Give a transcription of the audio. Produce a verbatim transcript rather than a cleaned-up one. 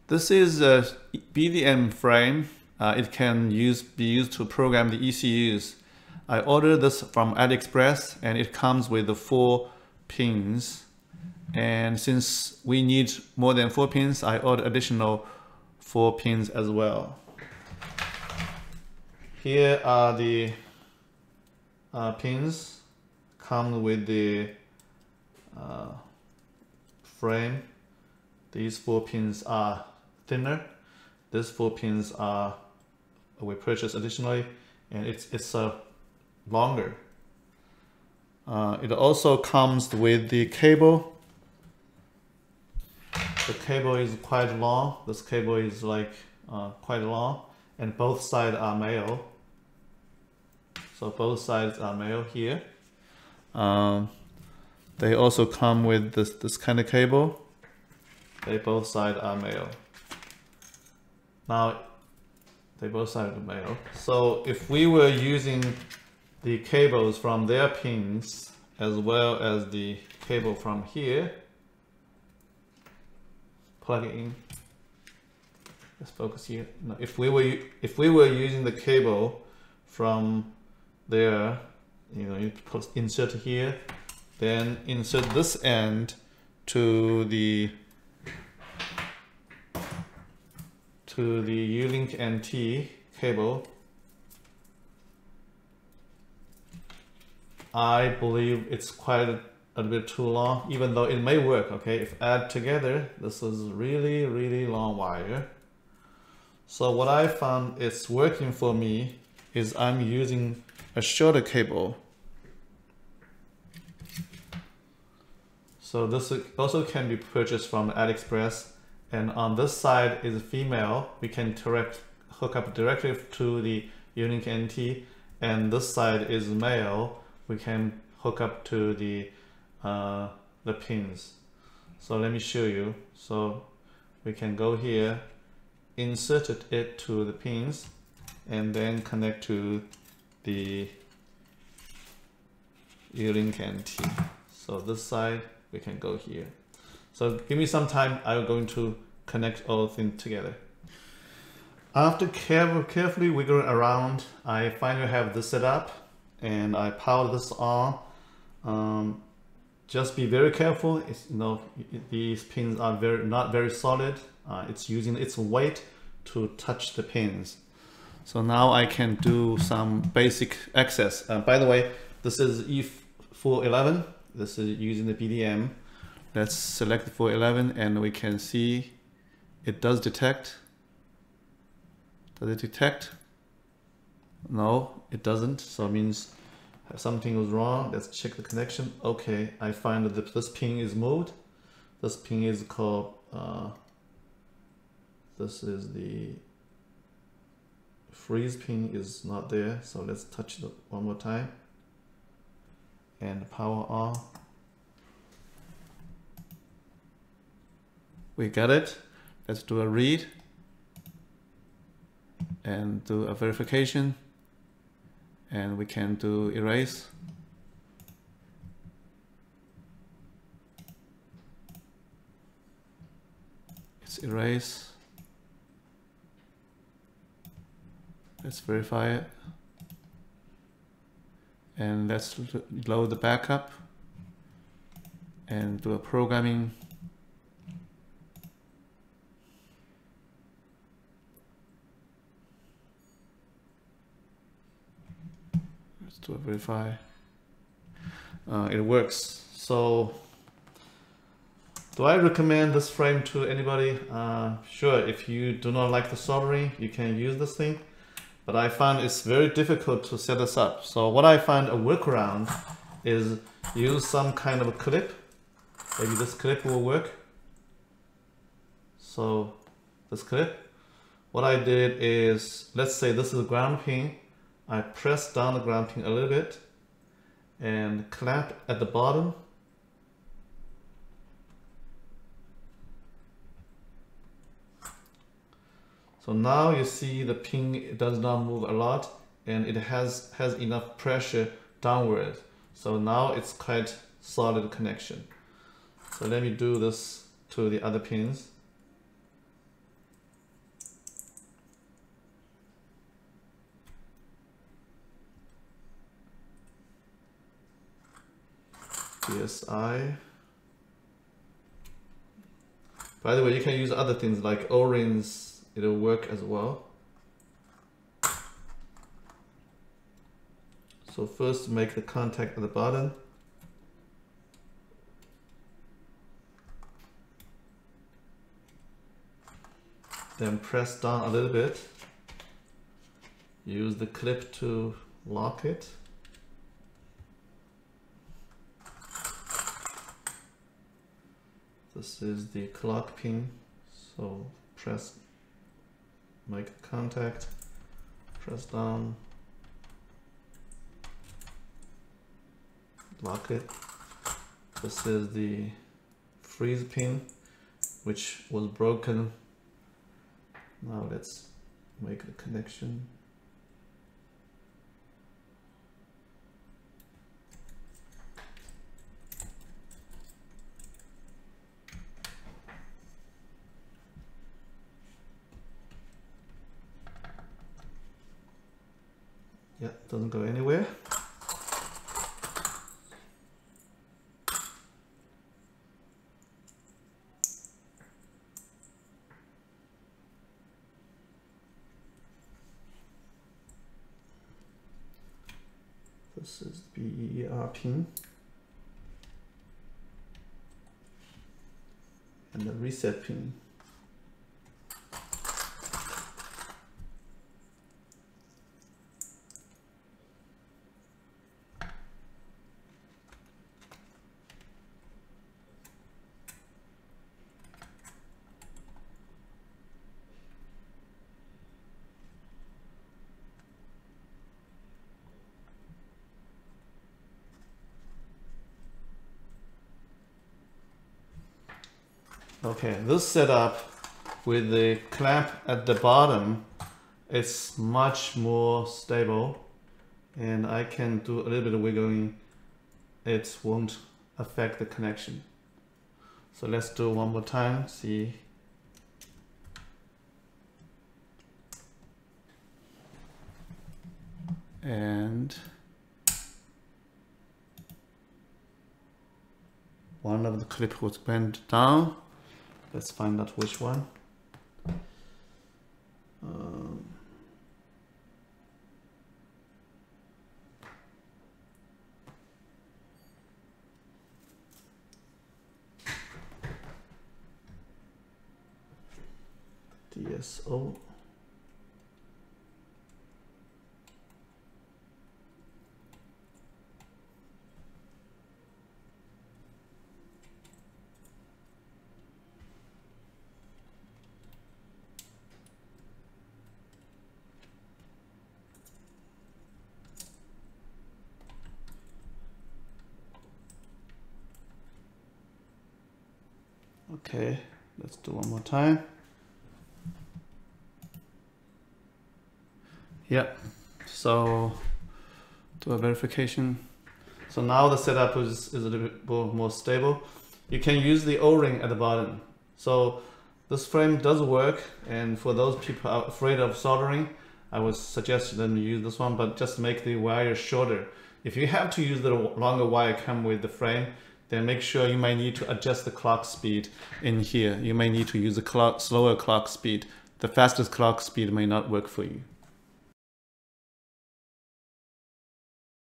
This is a B D M frame. Uh, it can use, be used to program the E C Us. I ordered this from AliExpress and it comes with the four pins. And since we need more than four pins, I ordered additional four pins as well. Here are the uh, pins. Come with the uh, frame. These four pins are thinner. These four pins are we purchased additionally, and it's it's uh, longer. Uh, it also comes with the cable. The cable is quite long. This cable is like uh, quite long, and both sides are male. So both sides are male here. Um, they also come with this this kind of cable. They both sides are male. Now, they both sides are male. So if we were using the cables from their pins as well as the cable from here, plug it in. Let's focus here. Now, if we were if we were using the cable from there, you know, you put insert here, then insert this end to the to the U-Link N T cable. I believe it's quite a, a bit too long, even though it may work. Okay, if add together, this is really really long wire. So what I found is working for me is I'm using a shorter cable. So this also can be purchased from AliExpress, and on this side is female. We can direct hook up directly to the U-Link N T, and this side is male. We can hook up to the uh, the pins. So let me show you. So we can go here, insert it to the pins, and then connect to the U-Link N T. So this side we can go here. So give me some time. I'm going to connect all things together. After care carefully wiggling around, I finally have this set up, and I power this on. Um, just be very careful. It's, you know, these pins are very not very solid. Uh, it's using its weight to touch the pins. So now I can do some basic access. Uh, by the way, this is E four eleven. This is using the B D M. Let's select the four eleven, and we can see it does detect. Does it detect? No, it doesn't. So it means something was wrong. Let's check the connection. Okay, I find that this pin is moved. This pin is called, uh, this is the freeze pin is not there. So let's touch it one more time. And power on. We got it. Let's do a read and do a verification, and we can do erase. It's erase. Let's verify it, and let's load the backup and do a programming. To verify. Uh, it works. So do I recommend this frame to anybody? Uh, sure, if you do not like the soldering, you can use this thing, but I found it's very difficult to set this up. So what I find a workaround is use some kind of a clip. Maybe this clip will work. So this clip, what I did is, let's say this is a ground pin. I press down the ground pin a little bit and clamp at the bottom. So now you see the pin does not move a lot, and it has, has enough pressure downward. So now it's quite solid connection. So let me do this to the other pins. P S I. By the way, you can use other things like O-rings, it'll work as well. So first make the contact at the bottom. Then press down a little bit. Use the clip to lock it. This is the clock pin, so press, make contact, press down, lock it. This is the freeze pin, which was broken. Now let's make the connection. Yeah, doesn't go anywhere. This is the B E R pin. And the reset pin. Okay, this setup with the clamp at the bottom, it's much more stable, and I can do a little bit of wiggling. It won't affect the connection. So let's do one more time, see. And one of the clip was bent down. Let's find out which one. Um, D S O. Okay, let's do one more time. Yeah, so do a verification. So now the setup is, is a little bit more, more stable. You can use the O-ring at the bottom. So this frame does work, and for those people afraid of soldering, I would suggest them to use this one, but just make the wire shorter. If you have to use the longer wire come with the frame, then make sure you might need to adjust the clock speed in here. You may need to use a clock, slower clock speed. The fastest clock speed may not work for you.